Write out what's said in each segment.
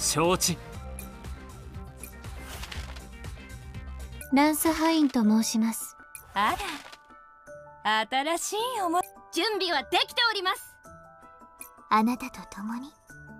承知。 ランスハインと申します。 あら、新しい準備はできております。 あなたと共に。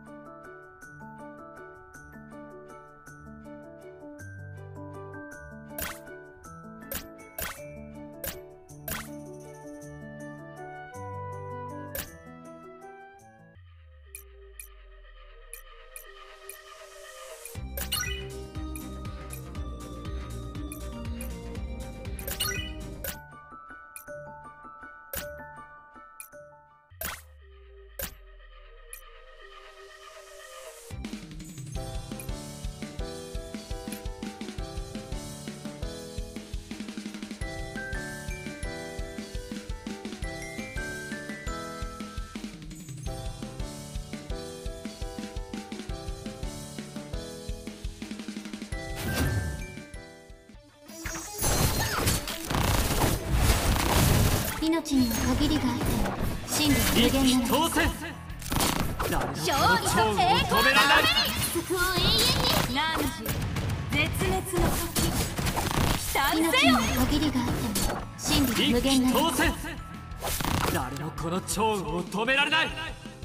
命には限りがあっても真理は無限なのです。 勝利と栄光のために救う永遠に。汝絶滅の時期待せよ。 命には限りがあっても真理は無限なのです。 誰もこの趙雲を止められない。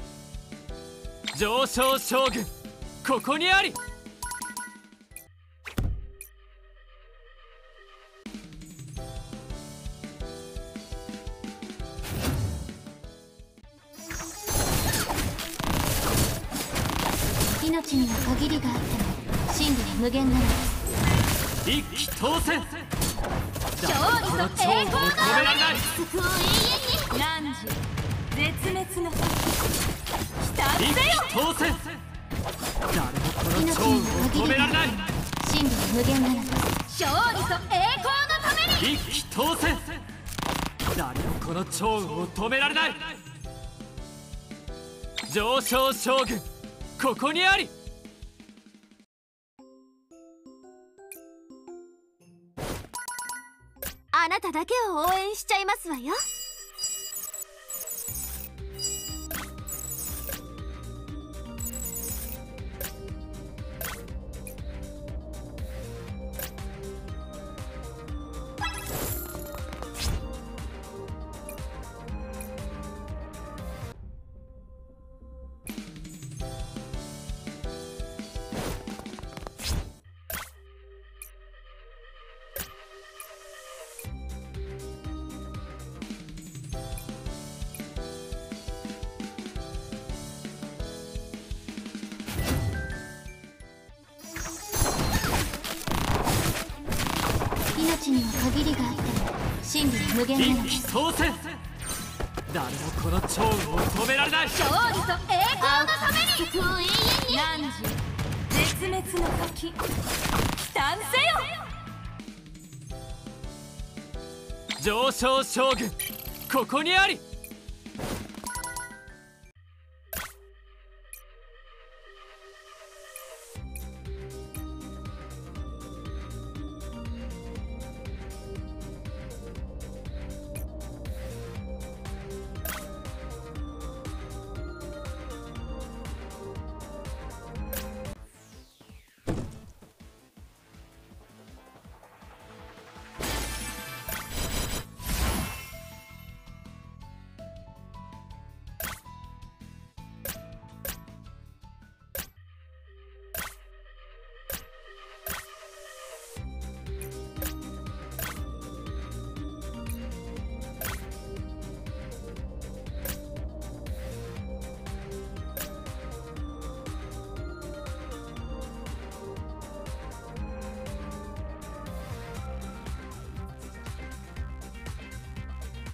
上昇将軍、ここにあり。 命には限りがあっても真理は無限なのです。 一騎当選。 勝利と栄光の止められない。 救う永遠に。汝絶滅の時期待せよ。 当選。誰もこの命趙には雲を止められない。 真理は無限なのです。 勝利と栄光のために。 一騎当選。誰もこの趙雲を止められない。上昇将軍、ここにあり。 あなただけを応援しちゃいますわよ。 命には限りがあっても真理は無限なので一騎す。 当選。誰もこの趙雲を止められない。 勝利と栄光のために。救う永遠に。汝絶滅の時帰還せよ。 上昇将軍、ここにあり。